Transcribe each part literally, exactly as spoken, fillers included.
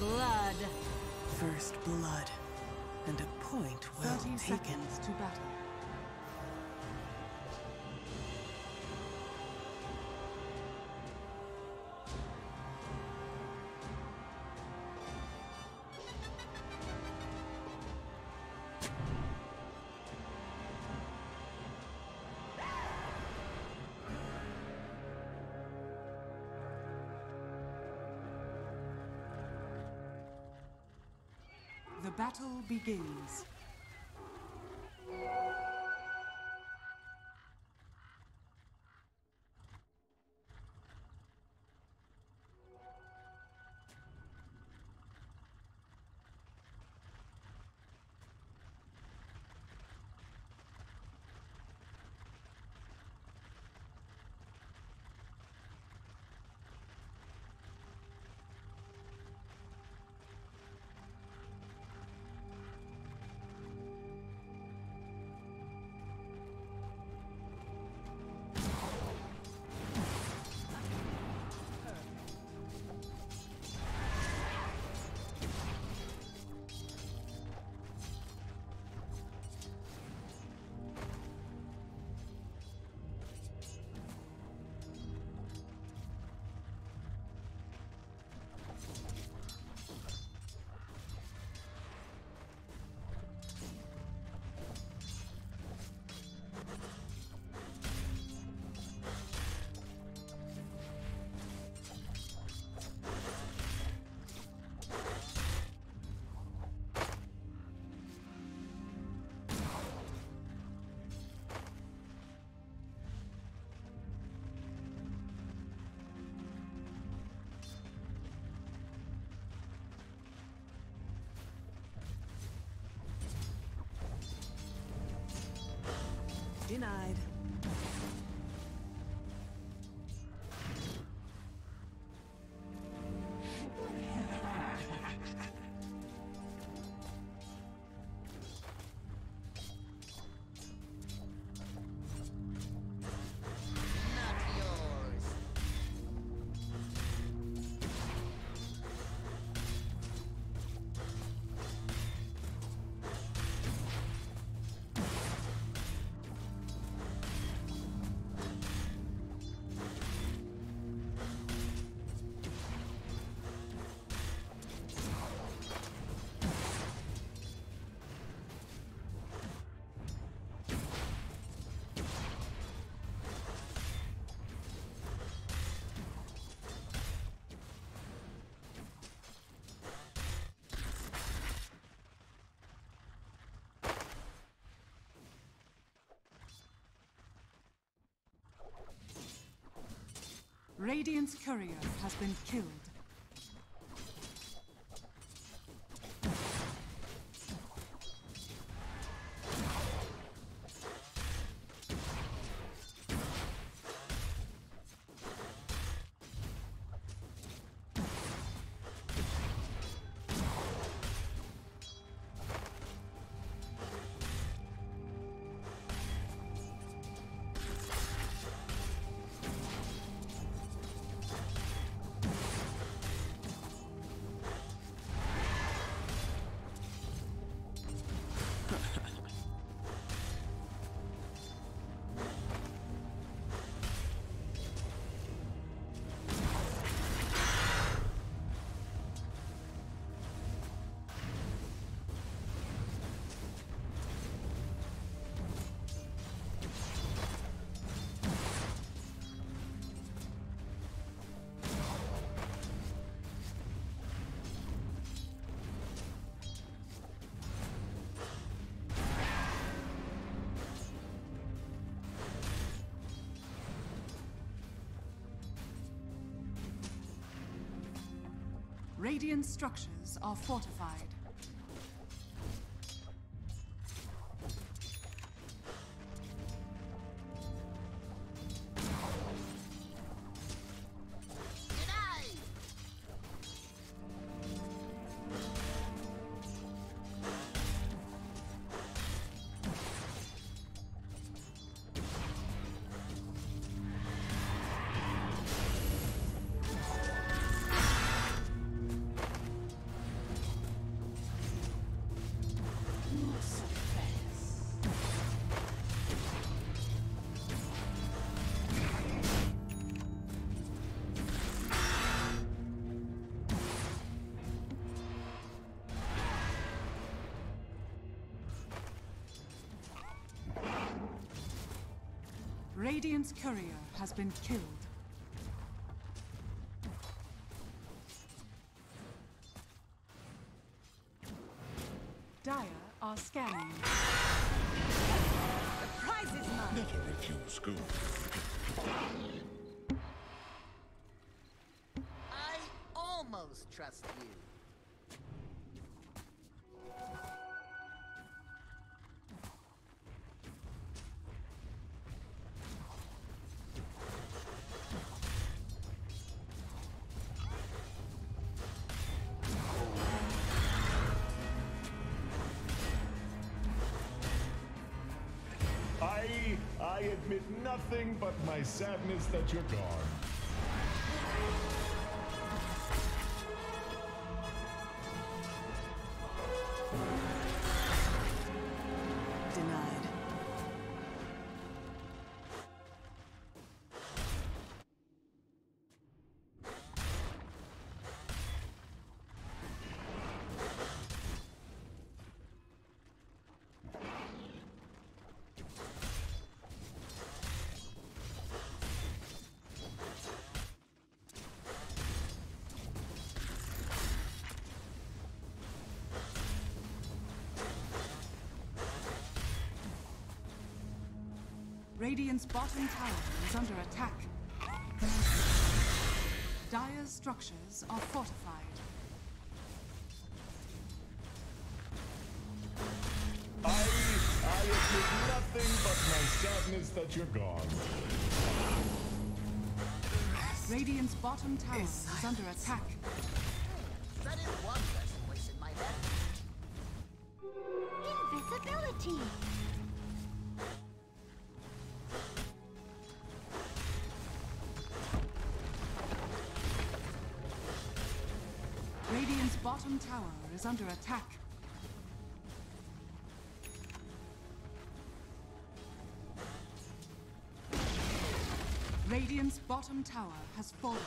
blood. First blood. And a point well Thirty taken. seconds to battle. The battle begins. Denied. Radiant's courier has been killed. Radiant structures are fortified. Radiant's courier has been killed. Dire are scanning. The prize is mine. Never refuse good. I almost trust you. I, I admit nothing but my sadness that you're gone. Denied. Radiant's bottom tower is under attack. Dire's structures are fortified. I, I admit nothing but my sadness that you're gone. Radiant's bottom tower is under attack. That is one less voice in my head. Invisibility! Radiant's bottom tower is under attack. Radiant's bottom tower has fallen.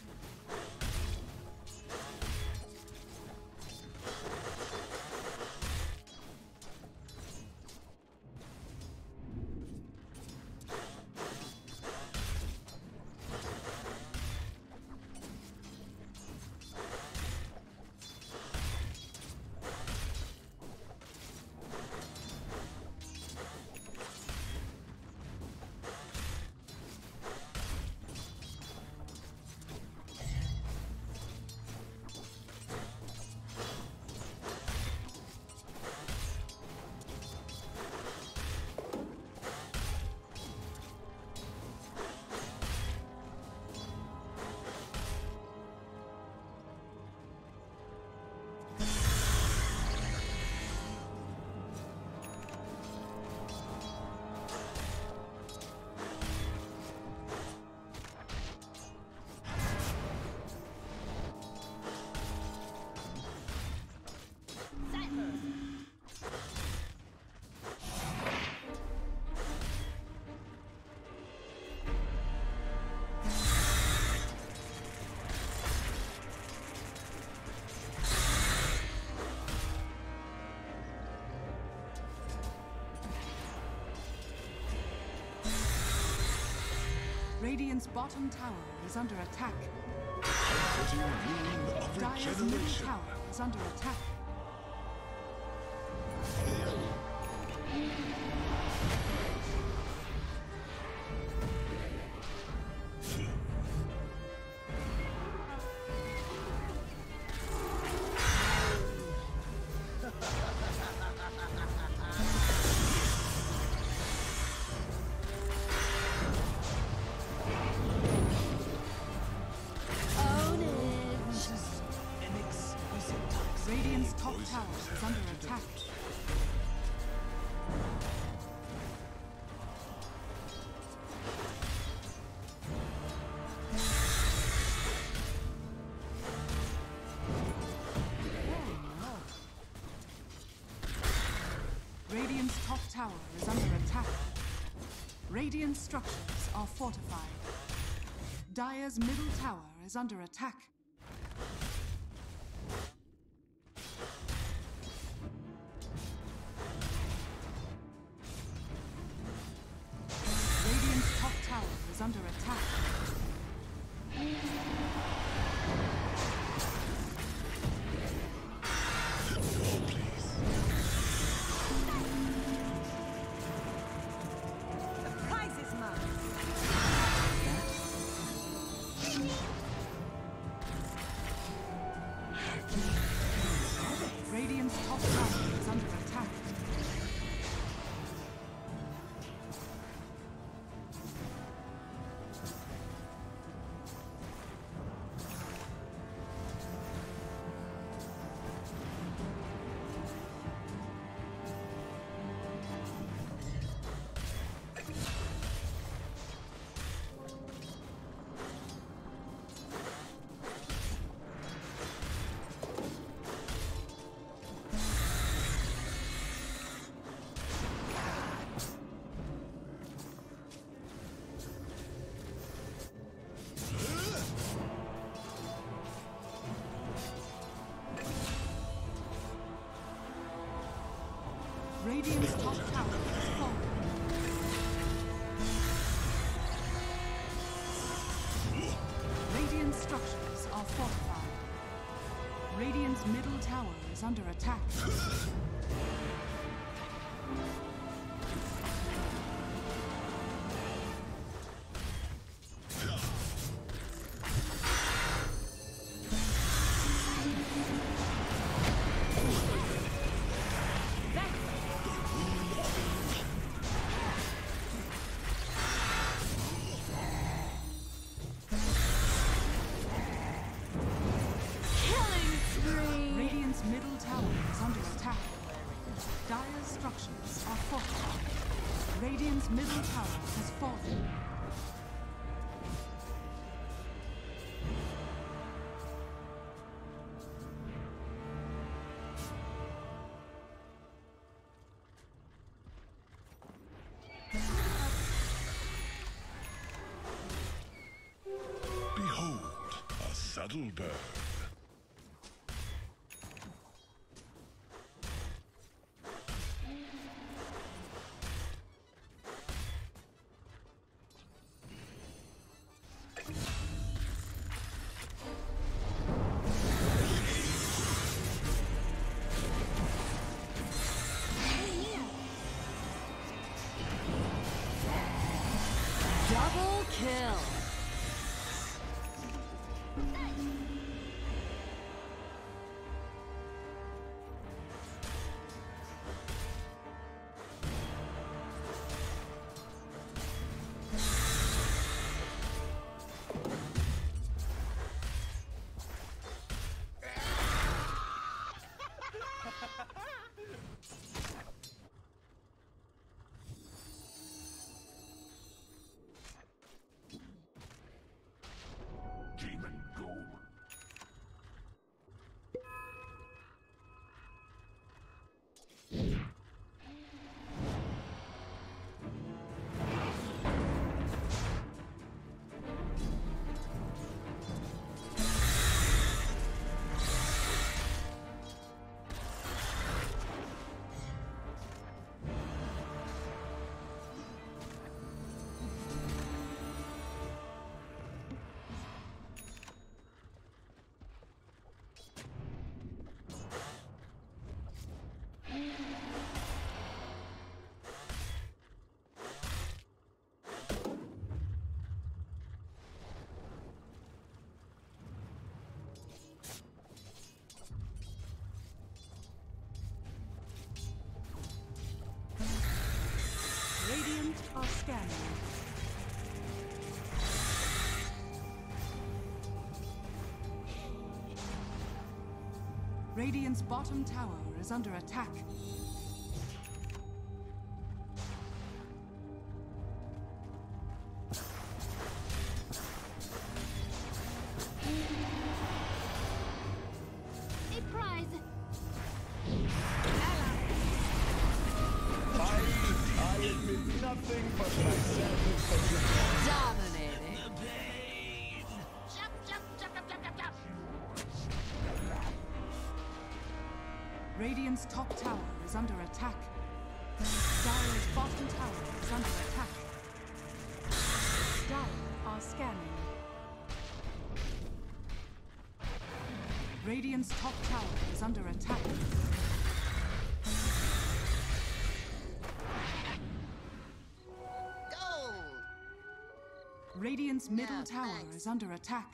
Radiant's bottom tower is under attack. Putting rule of Dire's middle regeneration. tower is under attack. Radiant's top tower is under attack. Radiant's top tower is under attack. Radiant structures are fortified. Dire's middle tower is under attack. Radiant's top Radiant's top tower has fallen. Radiant structures are fortified. Radiant's middle tower is under attack. Middle tower is under attack. Dire's structures are fortified. Radiant's middle tower has fallen. Behold, a saddle bird. Double kill. Demon go. Radiant are scanning. Radiant's bottom tower is under attack. A prize. I, I admit nothing but my sadness that you're gone. Dominating. Jump, jump, jump, jump, jump, jump, jump. Radiant's top tower is under attack. Dire's bottom tower is under attack. Dire are scanning. Radiant's top tower is under attack. Gold. Radiant's middle No, tower thanks. is under attack.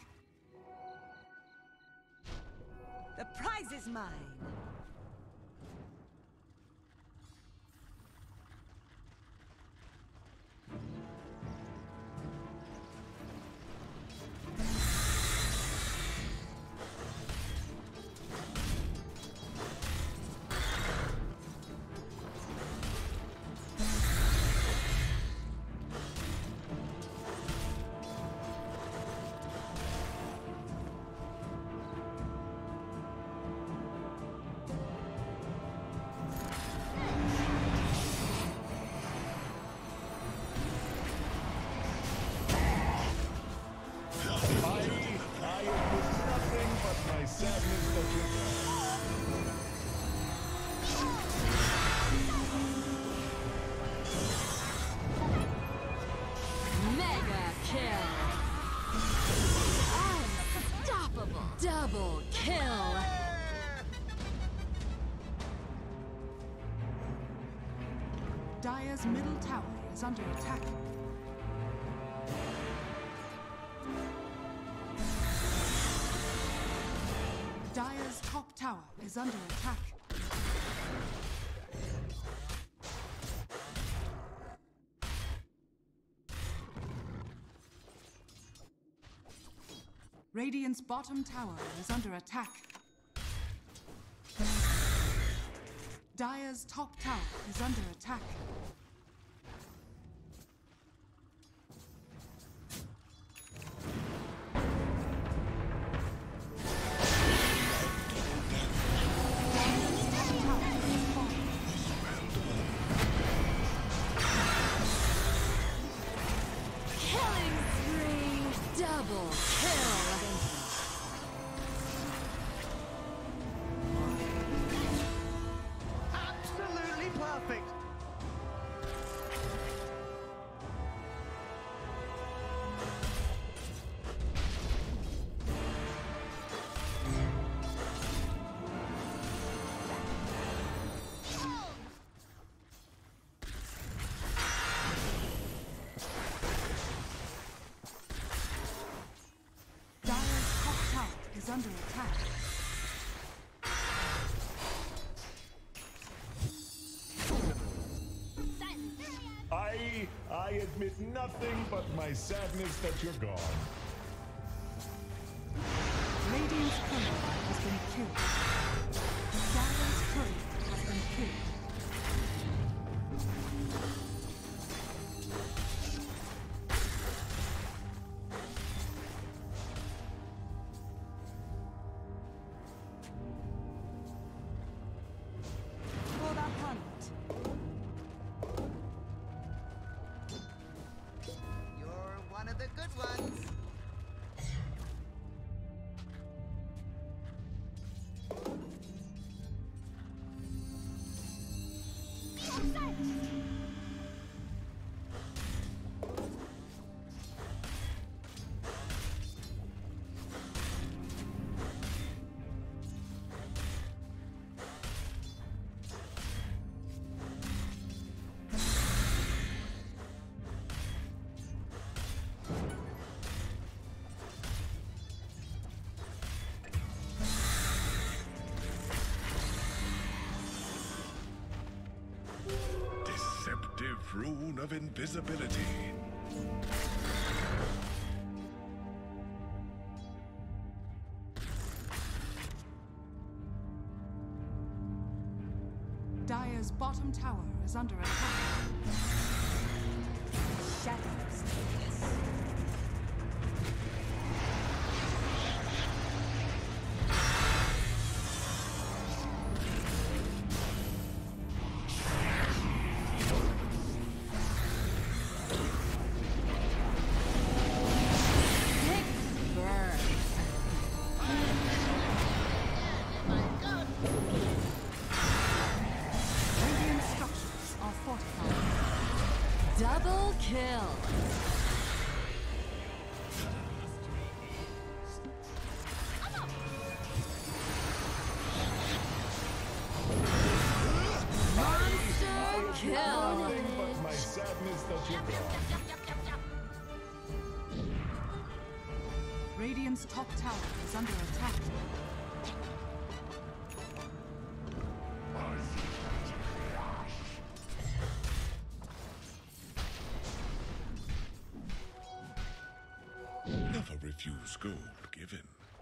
The prize is mine. Double kill. Dire's middle tower is under attack. Dire's top tower is under attack. Radiant's bottom tower is under attack. Dire's top tower is under attack. Killing spree. Double kill. Absolutely perfect. Dire's top tower is under attack. I I admit nothing but my sadness that you're gone. Radiant's courier has been killed. Dire's courier has been killed. For the hunt. You're one of the good ones. Deceptive rune of invisibility. Dire's bottom tower is under attack. Shadows. Burn. Radiant structures are fortified. Double kill. Monster kill. Nothing but my sadness that you're gone. Radiant's top tower is under attack. Never refuse gold given.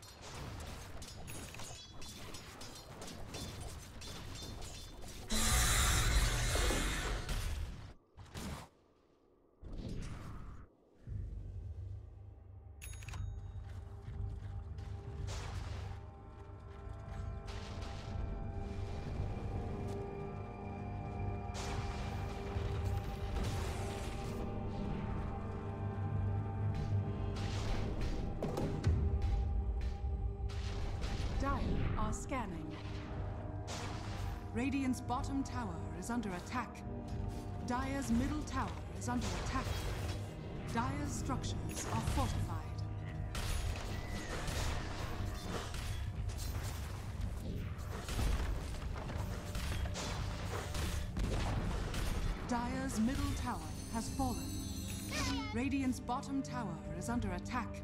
Dire are scanning. Radiant's bottom tower is under attack. Dire's middle tower is under attack. Dire's structures are fortified. Dire's middle tower has fallen. Radiant's bottom tower is under attack.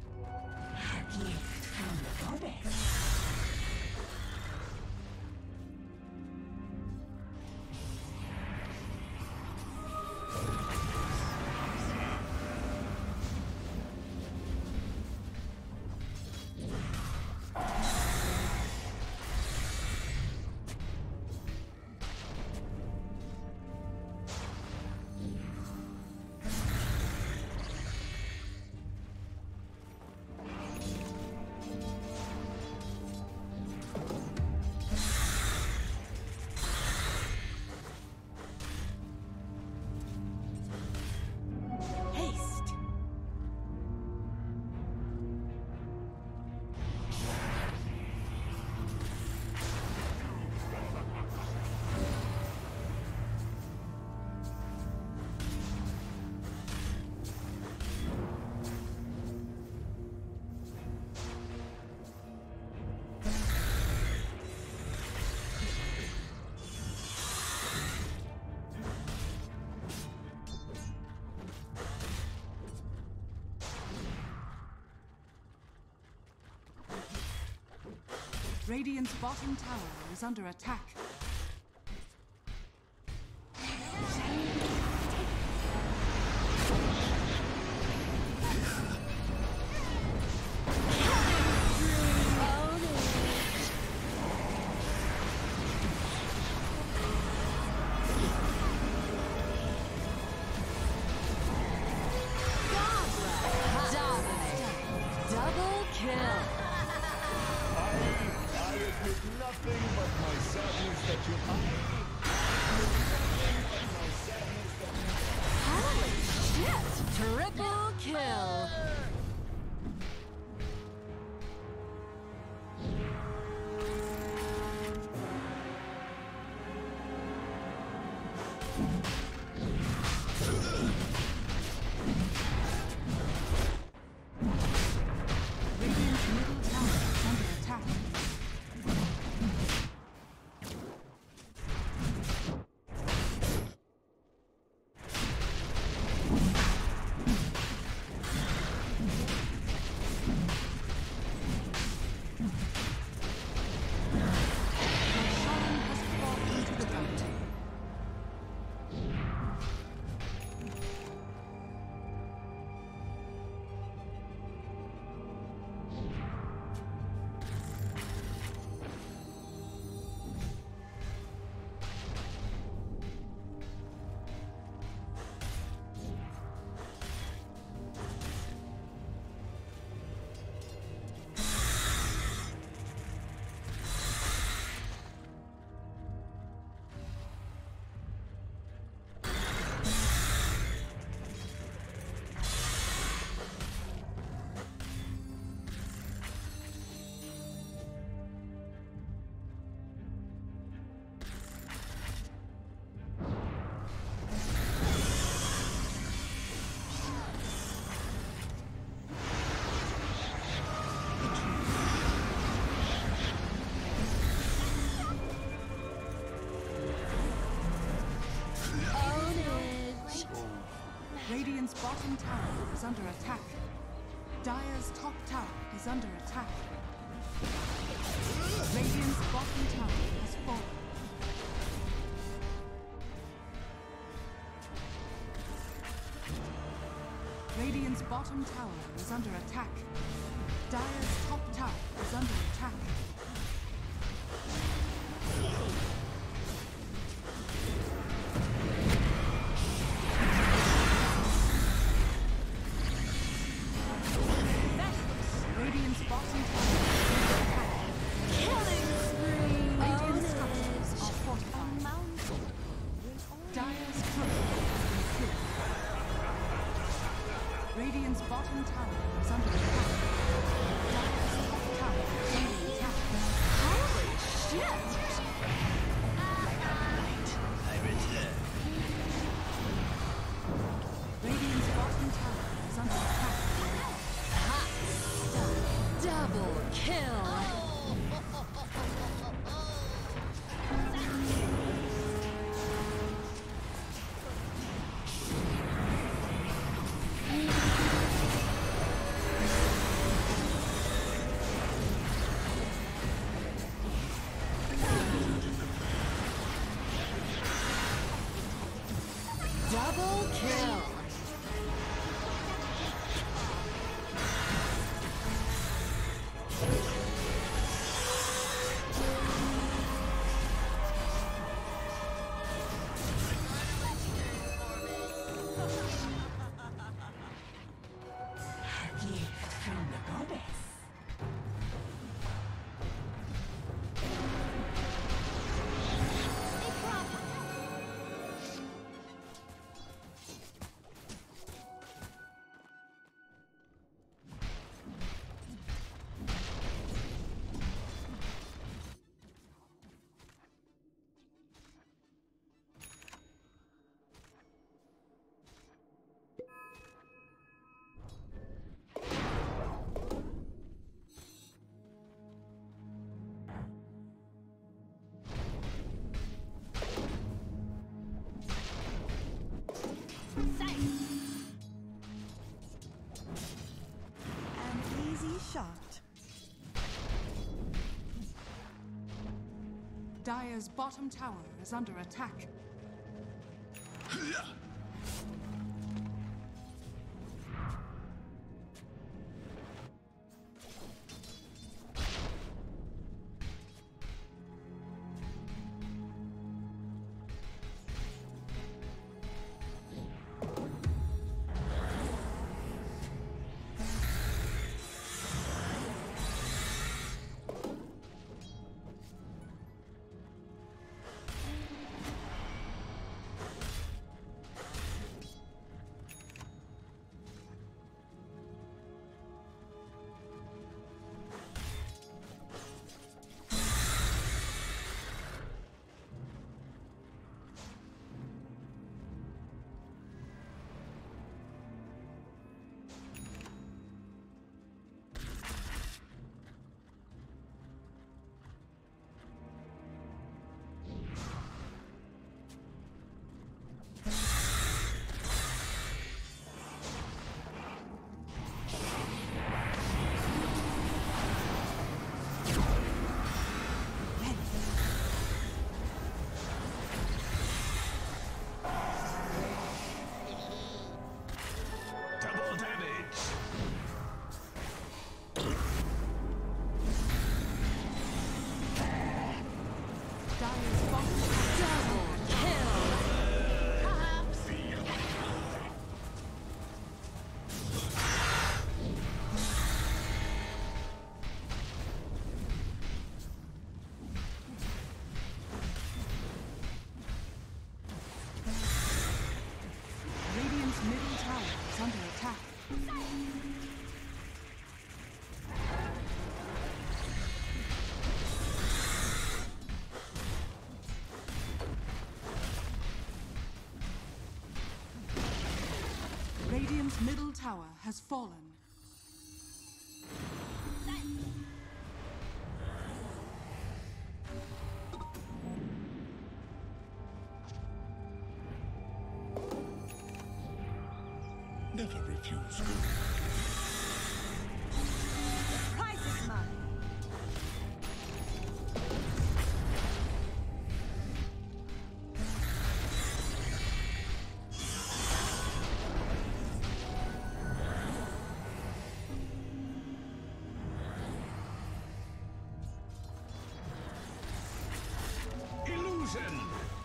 Radiant's bottom tower is under attack. Double kill. Nothing but my sadness that you Holy shit! Triple kill. Radiant's middle tower is under attack. Radiant's bottom tower is under attack. Dire's top tower is under attack. Radiant's bottom tower has fallen. Radiant's bottom tower is under attack. Dire's top tower is under attack. Radiant's bottom tower is under attack. Killing spree. Radiant structures are fortified. Dire's turret has been killed. Radiant's bottom tower is under attack. Dire's Double kill. An easy shot. Dire's bottom tower is under attack. Radiant's middle tower has fallen. Never refuse good. The prize is mine. Illusion!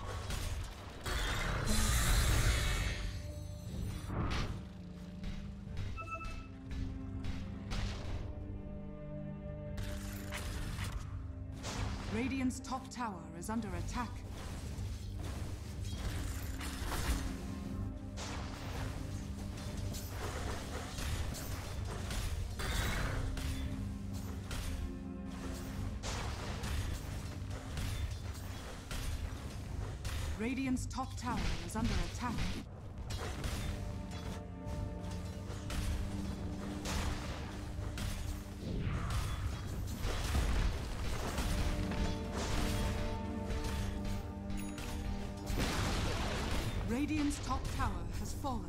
Radiant's top tower is under attack. Radiant's top tower is under attack. Radiant's top tower has fallen.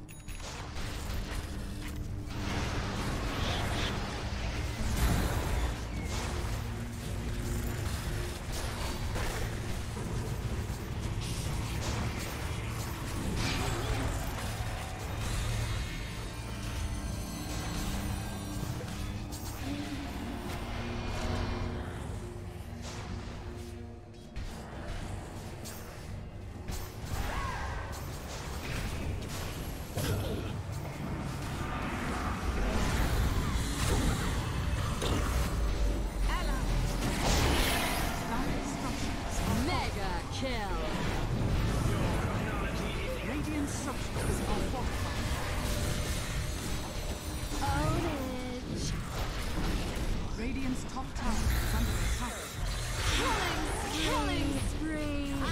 kill. Radiant structures are fortified. Ownage. Radiant's top tower is under attack. Killing spree. Killing spree.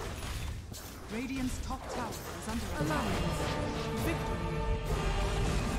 Radiant's top tower is under attack. Alliance. Victory.